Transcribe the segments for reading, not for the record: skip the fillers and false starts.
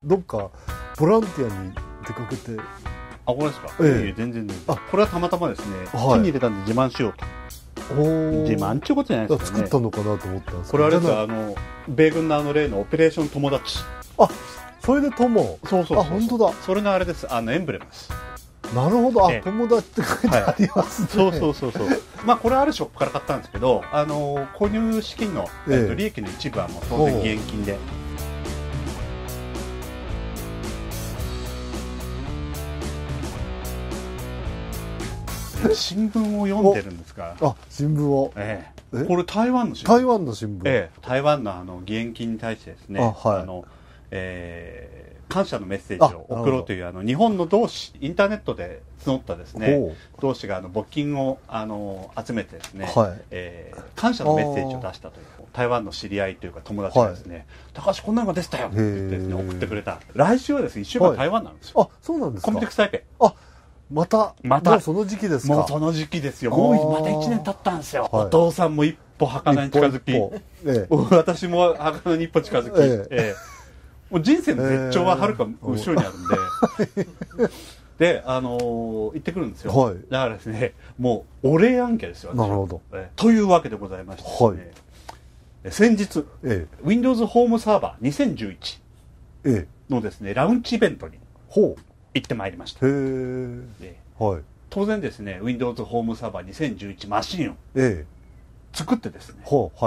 どっかボランティアに出かけて。 あ、これですか。全然あ、 これはたまたまですね、手に入れたんで自慢しようと。自慢っていうことじゃないですかね。 作ったのかなと思ったんですけど。 これはあれですよ、米軍の例のオペレーション友達。 あ、それで友。 そう。 あ、本当だ。 それのあれです。エンブレムです。 なるほど。あ、友達って書いてありますね。 そう。まあこれはあるショップから買ったんですけど、購入資金の利益の一部はもう当然義援金で。新聞を読んでるんですか。 あ、新聞を。 これ台湾の新聞。 台湾の新聞。 台湾の義援金に対してですね、感謝のメッセージを送ろうという日本の同志、インターネットで募ったですね、同志が募金を集めてですね、感謝のメッセージを出したという台湾の知り合いというか友達がですね、高橋こんなのが出てたよって言ってですね、送ってくれた。来週はですね、1週間台湾なんですよ。 あ、そうなんですか。 コミュニティクス台北。 あ、またもうその時期ですか。 もうその時期ですよ。もうまた1年経ったんですよ。お父さんも一歩儚に近づき、私も儚に一歩近づき、もう人生の絶頂ははるか後ろにあるんで、で、行ってくるんですよ。だからですね、もうお礼案件ですよ。 なるほど。 というわけでございましてですね、先日、Windows ホームサーバー2011のですね、ラウンチイベントに行ってまいりました。当然ですね、Windows ホームサーバー2011マシンを作ってですね、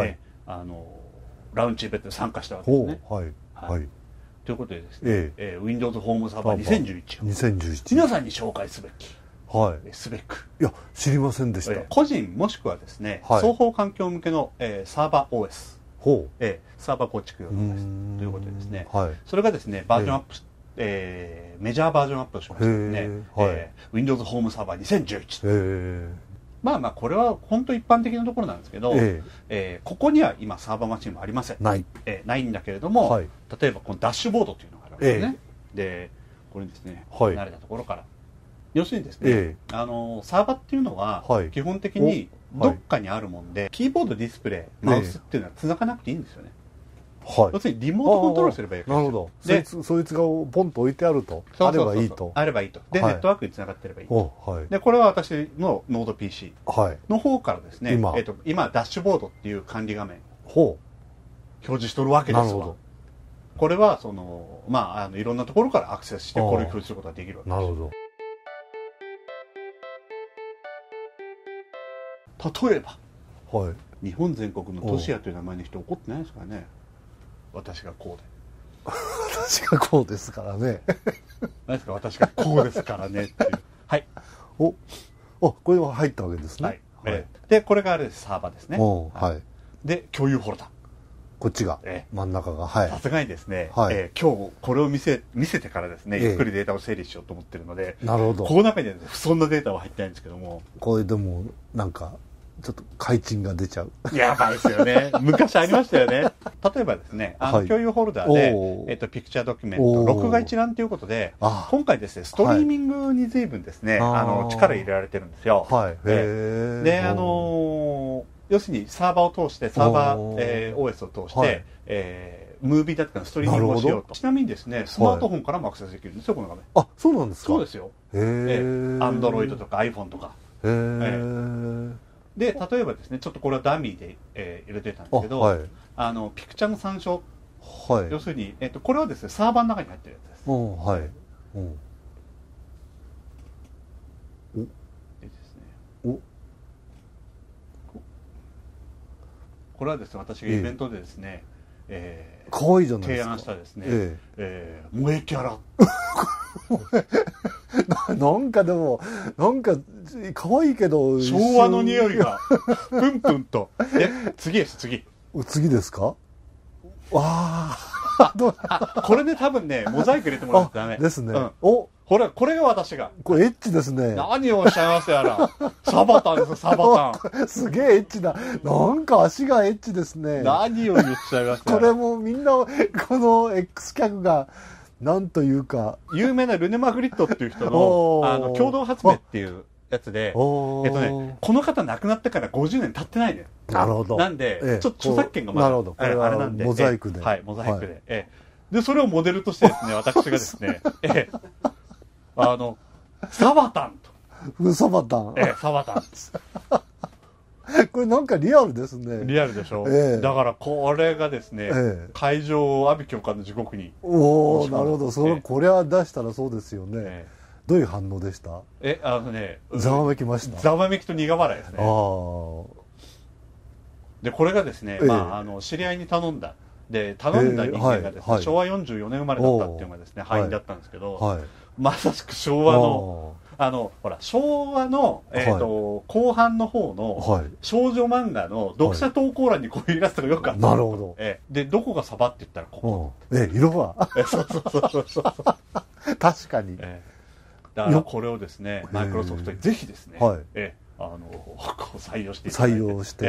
ラウンチイベントに参加したわけですね。ということでですね、Windows ホームサーバー2011を皆さんに紹介すべき、すべく。 いや、知りませんでした。 個人もしくはですね、双方環境向けのサーバー OS、サーバー構築用の OS ということでですね、それがですね、バージョンアップ、メジャーバージョンアップをしましてですね、Windows ホームサーバー2011。まあこれは本当一般的なところなんですけど、ここには今サーバーマシンもありません。ないんだけれども、例えばこのダッシュボードというのがあるわけですね。で、これですね、慣れたところから。要するにですね、サーバーっていうのは基本的にどっかにあるもんで、キーボード、ディスプレイ、マウスっていうのは繋がなくていいんですよね。要するにリモートコントロールすればいいわけですよ。 なるほど。そいつがポンと置いてあると。あればいいと。 あればいいと。で、ネットワークに繋がってればいいと。で、これは私のノード PC の方からですね、今、ダッシュボードっていう管理画面表示しとるわけですわ。これは、いろんなところからアクセスして、これを表示することができるわけです。 なるほど。例えば、日本全国のトシヤという名前の人怒ってないですからね。私がこうで。 私がこうですからね。 何ですか、私がこうですからねっていう。はい。 これは入ったわけですね。 で、これがあれです、サーバーですね。で、共有フォルダ。 こっちが、真ん中が。 さすがにですね、今日これを見せてからですね、ゆっくりデータを整理しようと思ってるので、 なるほど。 この中には不遜なデータは入ってないんですけども。 これでも、なんか、ちょっと開陳が出ちゃう。 やばいですよね。昔ありましたよね。例えばですね、共有フォルダーで、ピクチャードキュメント、録画一覧ということで、今回ですね、ストリーミングに随分ですね、力入れられてるんですよ。で、要するにサーバーを通して、サーバー OS を通して、ムービーだとかのストリーミングをしようと。ちなみにですね、スマートフォンからもアクセスできるんですよ、この画面。 あ、そうなんですか。 そうですよ。Android とか iPhone とか。で、例えばですね、ちょっとこれはダミーで、入れてたんですけど、ピクチャーの参照、要するに、これはですね、サーバーの中に入ってるやつです。でですね、これはですね、私がイベントでですね、 かわいいじゃないですか。 提案したですね、萌えキャラ。 なんかでも、なんか、可愛いけど。 昭和の匂いが、プンプンと。次です、次。 次ですか？わあ。これで多分ね、モザイク入れてもらうとダメ。 ですね。 ほら、これが私が。 これエッチですね。 何をおっしゃいますやら。サバタンですよ、サバタン。 すげえエッチだ。なんか足がエッチですね。 何を言っちゃいますやら。 これもみんな、この X 客が、なんというか。 有名なルネ・マグリットっていう人の、共同発明っていうやつで、この方亡くなってから50年経ってないね。 なるほど。 なんで、ちょっと著作権がまだ、 なるほど。これはモザイクで。 はい、モザイクで。 でそれをモデルとしてですね、私がですね、サバタンと。サバタン。 サバタン。 これなんかリアルですね。 リアルでしょ。だからこれがですね、会場阿鼻教官の時刻に。 おお、なるほど。これは出したらそうですよね。どういう反応でした？ ざわめきました。 ざわめきと苦笑いですね。でこれがですね、知り合いに頼んだ人間がですね、昭和44年生まれだったっていうのがですね、敗因だったんですけど、まさしく昭和のほら昭和の後半の方の少女漫画の読者投稿欄にこういうイラストがよくあった。 なるほど。 でどこがサバって言ったらここ。 色は。そう確かに。 だからこれをですね、マイクロソフトにぜひですね、採用していただいて。 採用して。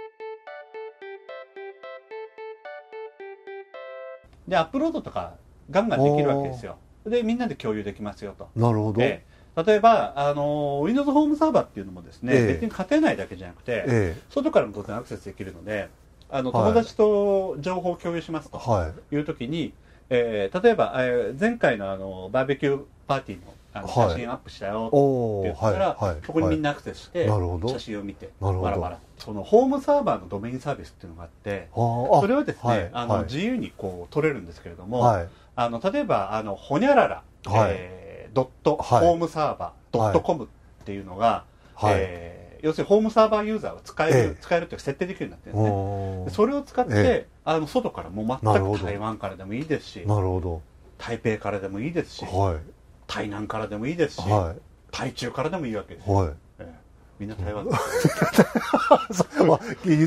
でアップロードとかガンガンできるわけですよ。でみんなで共有できますよと。 なるほど。 例えばWindows ホームサーバーっていうのもですね、別に家庭内だけじゃなくて、外からも当然アクセスできるので、友達と情報を共有しますという時に、例えば、前回のバーベキューパーティーの写真アップしたよって言ったら、そこにみんなアクセスして写真を見てバラバラ。そのホームサーバーのドメインサービスっていうのがあって、それはですね、自由にこう取れるんですけれども、例えばほにゃららドットホームサーバードットコムっていうのが、要するにホームサーバーユーザーが使えるっていう設定できるようになってるんですね。それを使って外からも全く台湾からでもいいですし、台北からでもいいですし、台南からでもいいですし、台中からでもいいわけです。みんな台湾です。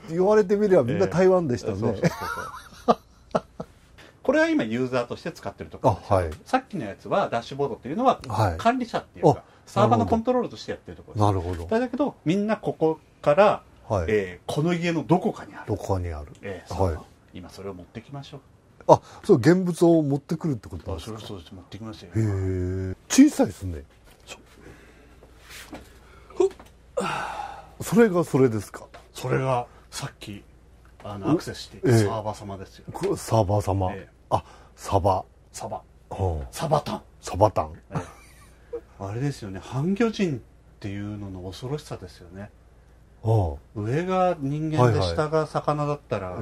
言われてみればみんな台湾でしたね。 これは今ユーザーとして使ってるところです。さっきのやつはダッシュボードっていうのは管理者っていうかサーバーのコントロールとしてやってるところです。 なるほど。 だけどみんなここからこの家のどこかにある。 どこかにある。 今それを持ってきましょう。 そう現物を持ってくるってことですか？ そうです。持ってきますよ。 小さいですね。それがそれですか？ それがさっきアクセスしてサーバー様ですよ。 サーバー様。サバタン。サバタン。 あれですよね。半魚人っていうのの恐ろしさですよね。上が人間で下が魚だったら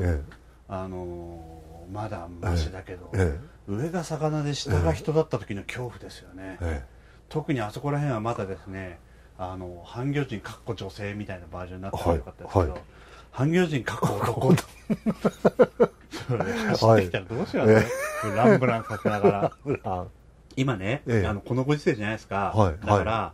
まだマシだけど、上が魚で下が人だった時の恐怖ですよね。特にあそこら辺はまだですね、半魚人かっこ女性みたいなバージョンになってよかったですけど、半魚人かっこ男走ってきたらどうしようね。ランブランさせながら。今ね、このご時世じゃないですか。だから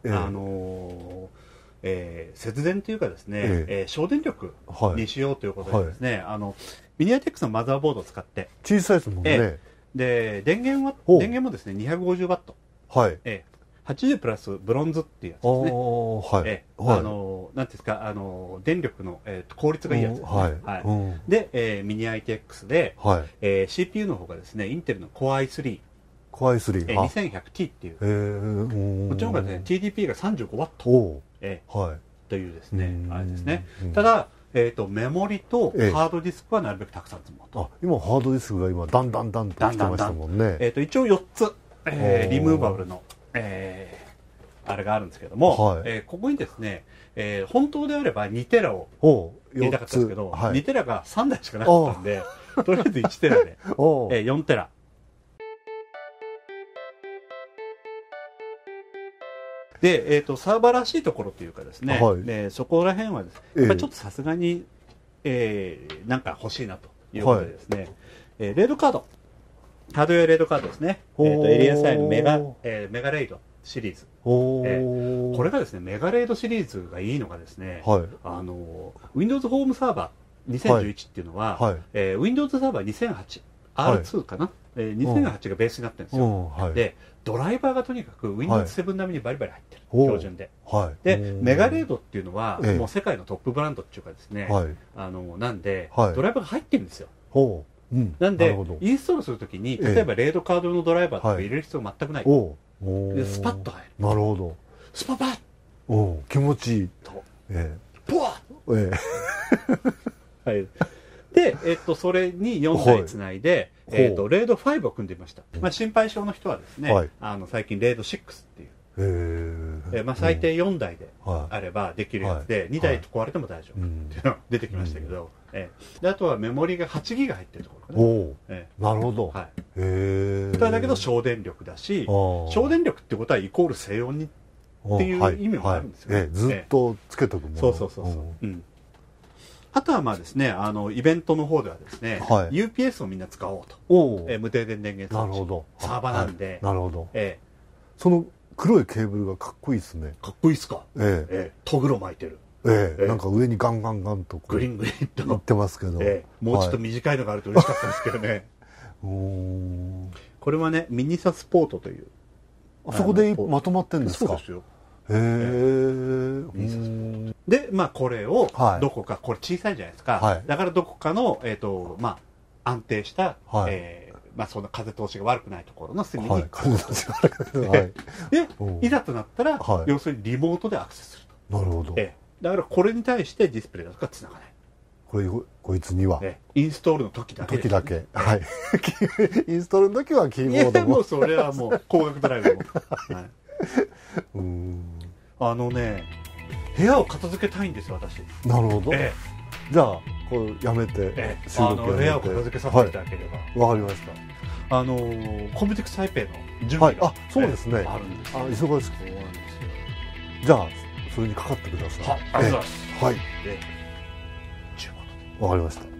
節電というかですね、省電力にしようということでですね、ミニアテックスのマザーボードを使って小さいですもんね。 で電源もですね250ワット、80プラスブロンズっていうやつですね。なんていうんですか、電力の効率がいいやつですね。でミニ ITX で CPU の方がですねインテルの Core i3 2100T っていう、こっちの方がね TDP が35ワットというですねあれですね。ただメモリとハードディスクはなるべくたくさん積もうと。 今ハードディスクが今だんだんと来てましたもんね。 一応4つリムーバブルのあれがあるんですけども、ここにですね本当であれば2テラを入れたかったんですけど、2テラが3台しかなかったんで、とりあえず1テラで4テラ。で、サーバーらしいところというかですね、そこら辺はですね、やっぱりちょっとさすがに、なんか欲しいなということでですね、レードカード、ハードウェアレードカードですね、LSI のメガレイドシリーズ。これがですね、メガレイドシリーズがいいのがですね、Windows ホームサーバー2011っていうのは、Windows サーバー2008、R2 かな、2008がベースになってるんですよ。でドライバーがとにかく Windows7 並みにバリバリ入ってる、標準で。でメガレードっていうのはもう世界のトップブランドっていうかですね、なんでドライバーが入ってるんですよ。なんでインストールするときに例えばレードカードのドライバーとか入れる必要全くない。でスパッと入る。 なるほど。 スパパッ気持ちいいと。 ポワッで、それに4台つないで、レード5を組んでみました。まあ、心配性の人はですね、最近レード6っていう、まあ、最低4台であればできるやつで、2台壊れても大丈夫っていうのが出てきましたけど、であとはメモリが8ギガ入ってるところかね。 なるほど。 だけど省電力だし、省電力ってことはイコール静音にっていう意味もあるんですよね。 ずっとつけとくもの。 そうそうそうそう。あとはまあですね、イベントの方ではですね、UPS をみんな使おうと。無停電電源装置。なるほど。サーバーなんで。 なるほど。その黒いケーブルがかっこいいですね。 かっこいいっすか。トグロ巻いてる。 なんか上にガンガンガンとグリングリンと言ってますけど、 もうちょっと短いのがあると嬉しかったんですけどね。これはね、ミニサスポートという。 そこでまとまってんですか。 そうですよ。で、まあこれをどこか、これ小さいじゃないですか。だからどこかのまあ安定したまあそんな風通しが悪くないところの隅に風通しが悪くない。で、いざとなったら要するにリモートでアクセスすると。 なるほど。 だからこれに対してディスプレイだとか繋がない。 こいつにはインストールの時だけ。 時だけ。はい。インストールの時はキーボードも。 もうそれはもう光学ドライブも。部屋を片付けたいんですよ、私。 なるほど。じゃあこれやめて収録部屋を片付けさせていただければ。 わかりました。 コンビティクスタイペイの準備がそうですね。 あるんです。 忙しく。じゃあそれにかかってください。 ありがとうございます。 はい。わかりました。